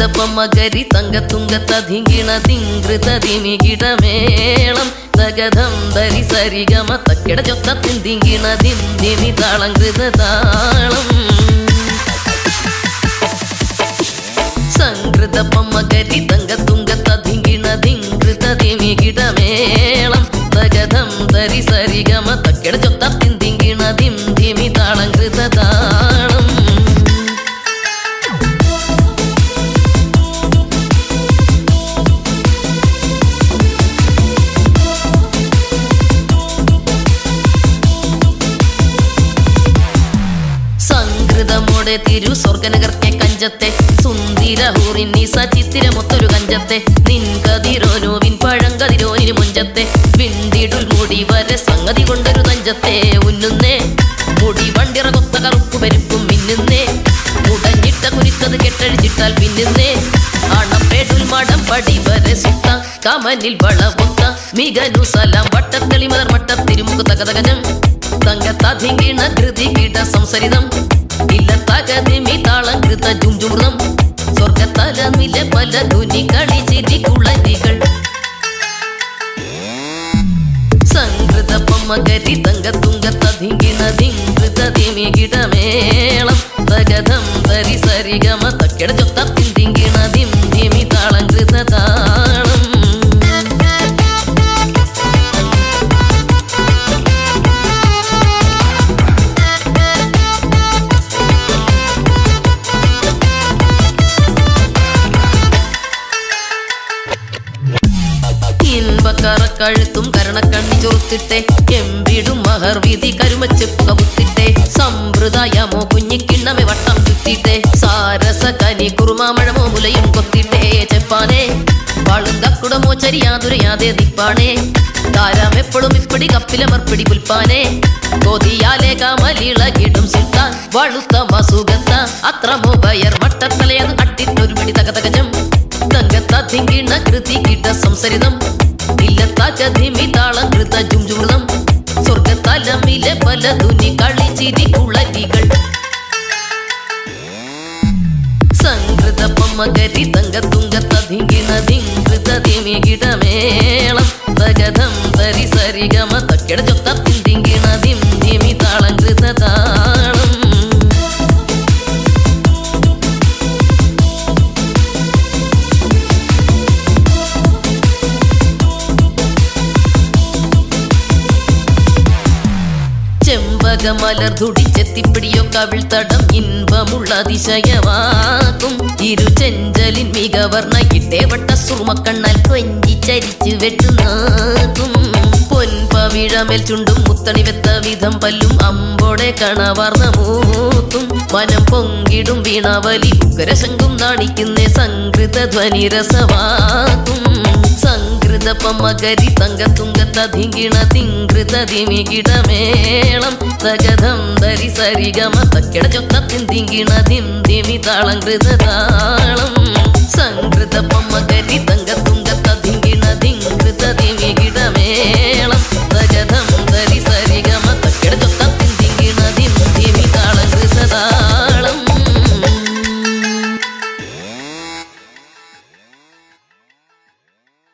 സംഘൃതപമകരി തങ്കത്തുങ്കതധിങ്കിണ തിങ്കൃതതിമികിടമേളം തകധം ധരി സരിഗമ തക്കിട ചൊത്ത തിന്തിങ്കിണ ദിന്തിമി താളം കൃതതാളം സംഘൃതപമകരി തങ്കത്തുങ്കതധിങ്കിണ തിങ്കൃതതിമികിടമേളം തകധം ധരി സരിഗമ തക്കിട ചൊത്ത തിന്തിങ്കിണ ദിന്തിമി താളം കൃതതാളം തിരു സ്വർഗനഗർക്കെ കഞ്ചത്തെ സുന്ദരഹൂറിന്നി സചിത്തിരമൊത്തൊരു കഞ്ചത്തെ നിൻകതിരോനുവിൻ പഴങ്കതിരോനിന് മുഞ്ചത്തെ വിണ്ടിടുൽ മുടി വരെ സംഗതി കൊണ്ടൊരു തഞ്ചത്തെ ഉന്നുന്നേ മുടി വണ്ടിറ കൊത്ത കറുപ്പു പെരുപ്പും മിന്നുന്നേ മുടഞ്ഞിട്ട കുരിക്കത് കെട്ടഴിച്ചിട്ടാൽ പിന്നുന്നേ അണപ്പേടുൽ മടം പടി വരെ സുത്ത കമനിൽ വളവൊത്ത മികനു സലാം വട്ടത്തെളി മലർ മട്ടത്തിരുമുഖ തകതകജം തങ്കത്താധിങ്കിണ ധൃതി കീട സംസരിതം ഇല്ല തകതിമി താളം കൃത ജുംജുമൃതം സ്വർഗത്തലമിലെ പല ധുനി കളി ചിരി കുളരികൾ സംഘൃതപമകരി തങ്കത്തുങ്കതധിങ്കിണ തിങ്കൃതതിമികിടമേളം തകധം ധരി സരിഗമ തക്കിട ചൊത്ത തിന്തിങ്കിണ ദിന്തിമി താളം കൃതതാളം കഴുത്തും കരണക്കണ്ണി ചൊറുത്തിട്ടെ എമ്പിടും മഹർവിധി കരുമച്ചെപ്പ് കവുത്തിട്ടെ സമ്പ്രദായമോ കുഞ്ഞിക്കിണ്ണമെ വട്ടം ചുറ്റിട്ടെ സാരസ കനി കുറുമാമഴമോ മുലയും കൊത്തിട്ടെ ചെപ്പാനെ വാളുങ്കക്കുടമോ ചരിയാതുരയാതെ ദിപ്പാണേ താരാമെപ്പോഴും ഇപ്പിടി കപ്പിലമർപ്പിടി പുൽപ്പാനെ കൊതിയാലെ കാമലിളകിടും സുൽത്താൻ വളുത്ത മസുഗത്ത അത്രമോ വയർ മട്ടത്തലയത് അട്ടിട്ടൊരു പിടി തകതകജം തങ്കത്താധിങ്കിണ കൃതി കിട സംസരിതം ഇല്ലത്താകതിമി താളം കൃത ജുംജുമൃതം സ്വർഗത്തലമിലെ പല ധുനി കളി ചിരി കുളരികൾ സംഘൃതപമകരി തങ്കത്തുങ്കതധിങ്കിണ തിങ്കൃതതിമികിടമേളം തകധം ധരി സരിഗമ തക്കിട ചൊത്ത തിന്തിങ്കിണ ദിന്തിമി താളം കൃതതാളം ചെമ്പകമലർ തുടിച്ചെത്തിപ്പിടിയോ കവിൾ തടം ഇൻപമുള്ള അതിശയമാക്കും ഇരു ചെഞ്ചലിൻ മികവർണ്ണ ഇട്ടേവട്ട സുർമക്കണ്ണാൽ കൊഞ്ചിച്ചരിച്ചു വെട്ടുനാക്കും പൊൻപവിഴമേൽ ചുണ്ടും മുത്തണി വെത്ത വിധം പല്ലും അമ്പോടെ കണവാർന്ന മൂക്കും മനം പൊങ്കിടും വീണാവലി ഉഗ്രശങ്കും നാണിക്കുന്നേ സംഘൃത ധ്വനി രസവാക്കും സംഘൃതപമകരി തങ്കത്തുങ്കതധിങ്കിണ തിങ്കൃതതിമികിടമേളം തകധം ധരി സരിഗമ തക്കിട ചൊത്ത തിന്തിങ്കിണ ദിന്തിമി താളം കൃതതാളം സംഘൃതപമകരി തങ്കത്തും